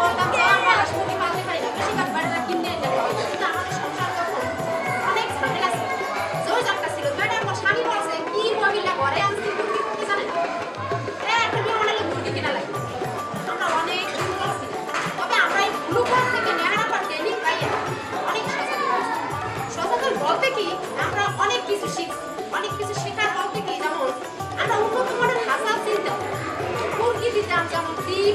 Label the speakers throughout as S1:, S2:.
S1: করতাম যে আমরা হাঁস মুরগি পালতে পারি না, বেশিরভাগ বাড়িরা কিনে এনে খাওয়াই, কিন্তু আমাদের সংসার তখন অনেক ঝামেলা ছিল, জোর জাটকা ছিল। তো এটা আমার স্বামী বলছে কি মহিলা ঘরে আনছি মুরগি করতে জানে না, একটা বিয়ে বানালে মুরগি কিনা লাগে। আমরা অনেক দুর্বল ছিল, তবে আমরা এই গ্লুকোজ থেকে নেওয়ার পর ট্রেনিং পাইয়া অনেক সচেতন হয়েছি। সচেতন বলতে কি আমরা অনেক কিছু শিখছি, অনেক কিছু শেখার বলতে কি যেমন আমরা উন্নত মানের হাসাল চিনতাম, মুরগি দিতাম যেমন ডিম।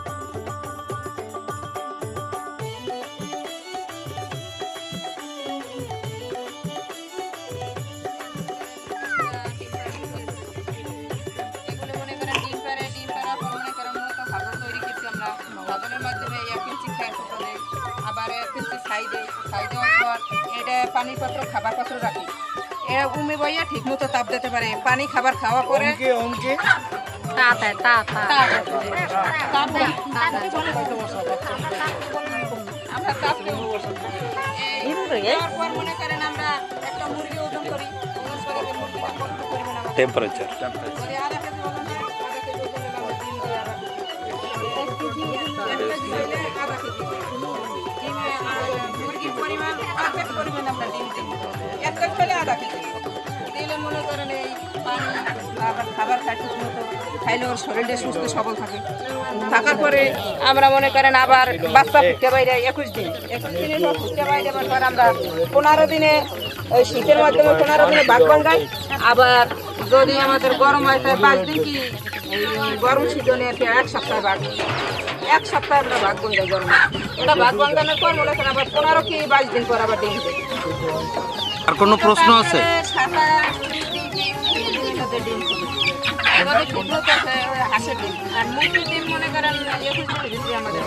S2: পানির পাত্র খাবার পাত্র রাখি, এরা উমে বইয়া ঠিক মতো তাপ দিতে পারে। পানি খাবার খাওয়া পরে আমরা তাপ মনে করেন আমরা একটা মুরগি ওজন করি,
S3: টেম্পারেচার
S2: মুরগির পরিমাণ পারফেক্ট পরিমাণ আমরা ডিম দিই, একটা খেলে আধা কেজি দিলে মনে করেন এই পানি আবার খাবার খাই ঠিক মতো খাইলে ওর শরীরটা সুস্থ সবল থাকে। থাকার পরে আমরা মনে করেন আবার বাচ্চা ফুটতে বাইরে 21 দিনের পর ফুটতে বাইরে পর আমরা 15 দিনে ওই শীতের মাধ্যমে 15 দিনে ভাগ ভাঙাই। আবার যদি আমাদের গরম হয় তাই 5 দিন কি গরম সিজনে 1 সপ্তাহ ভাগ, 1 সপ্তাহ আমরা ভাগ ভাঙাই গরম। এটা ভাগ ভাঙানোর পর মনে করেন আবার 15 কি 22 দিন পর আবার ডিম দেয়।
S3: আর কোনো প্রশ্ন আছে?
S2: হাঁসের ডিম আর মুরগির ডিম মনে করেন 21 দিনের ভিতরে আমাদের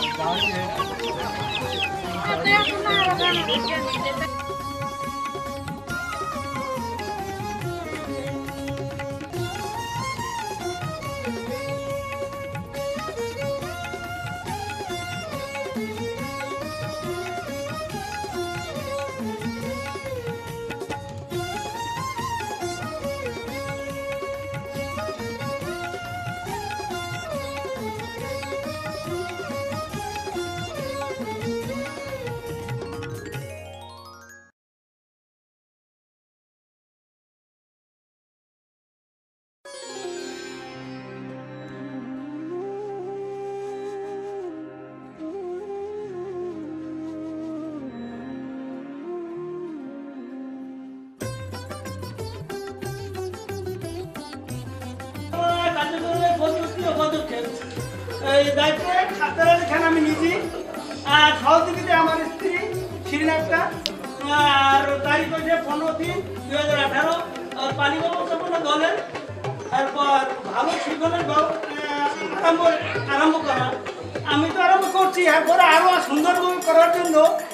S4: আমি নিজে আর সহযোগিতা আমার স্ত্রী শিরিন আক্তার, আর তারিখ হয়েছে 15/3/2018। পানি ব্যবস্থাপনা দলের তারপর ভালো শৃঙ্খলের আরম্ভ করা। আমি তো আরম্ভ করছি, এরপরে আরো সুন্দরভাবে করার জন্য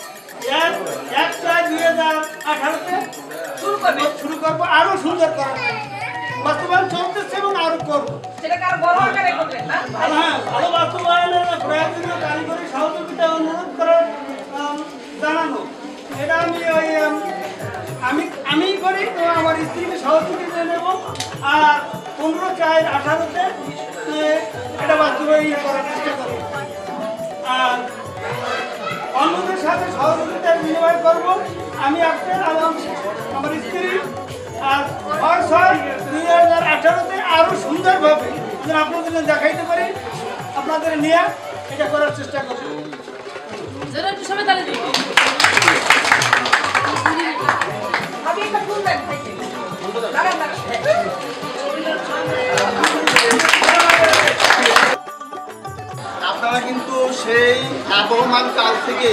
S4: 1/2018-তে শুরু করবো, আরো সুন্দর করা বাস্তবায়ন চলতেছে এবং আরো করবো। ভালো বাস্তবায়নের প্রয়োজনীয় কারিগরি সহযোগিতা অনুরোধ করার জানানো, এটা আমি করি তো আমার স্ত্রীকে সহযোগিতা নেব। আর 15/4/18-তে এটা বাস্তবায়ন করার চেষ্টা করব। আর অন্যদের সাথে সহযোগিতার বিনিময় করব। আমি আপনার আমার স্ত্রী আর 6/6/2018-তে আরো সুন্দরভাবে আপনাদের দেখাইতে পারি, আপনাদের নিয়ে এটা করার চেষ্টা করব।
S5: আপনারা কিন্তু সেই আবহমান কাল থেকে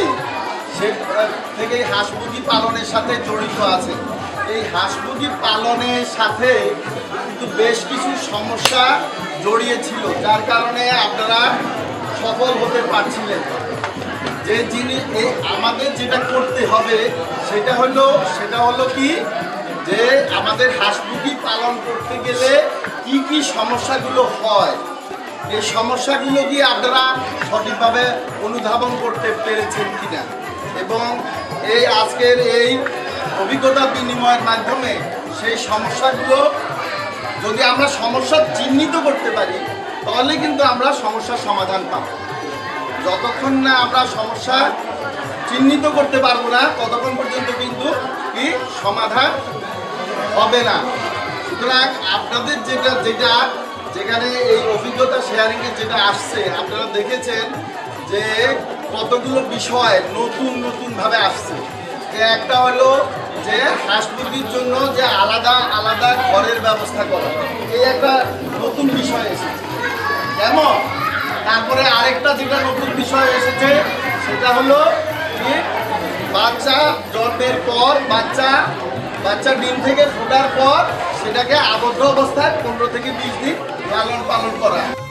S5: হাঁস মুরগি পালনের সাথে জড়িত আছেন। এই হাঁস মুরগি পালনের সাথে কিন্তু বেশ কিছু সমস্যা জড়িয়ে ছিল, যার কারণে আপনারা সফল হতে পারছিলেন। যে জিনিস আমাদের যেটা করতে হবে সেটা হলো কি, যে আমাদের হাঁস মুরগি পালন করতে গেলে কি কি সমস্যাগুলো হয়, এই সমস্যাগুলো দিয়ে আপনারা সঠিকভাবে অনুধাবন করতে পেরেছেন কিনা, এবং এই আজকের এই অভিজ্ঞতা বিনিময়ের মাধ্যমে সেই সমস্যাগুলো যদি আমরা সমস্যা চিহ্নিত করতে পারি তাহলে কিন্তু আমরা সমস্যার সমাধান পাব। যতক্ষণ না আমরা সমস্যা চিহ্নিত করতে পারবো না ততক্ষণ পর্যন্ত কিন্তু কি সমাধান হবে না। সুতরাং আপনাদের যেখানে এই অভিজ্ঞতা শেয়ারিংয়ে যেটা আসছে আপনারা দেখেছেন যে কতগুলো বিষয় নতুনভাবে আসছে। একটা হলো যে হাঁস মুরগির জন্য যে আলাদা আলাদা ঘরের ব্যবস্থা করা, এই একটা নতুন বিষয় এসেছে। কেমন? তারপরে আরেকটা যেটা নতুন বিষয় এসেছে সেটা হলো কি বাচ্চা জন্মের পর বাচ্চা ডিম থেকে ফোটার পর সেটাকে আবদ্ধ অবস্থায় 15 থেকে 20 দিন লালন পালন করা।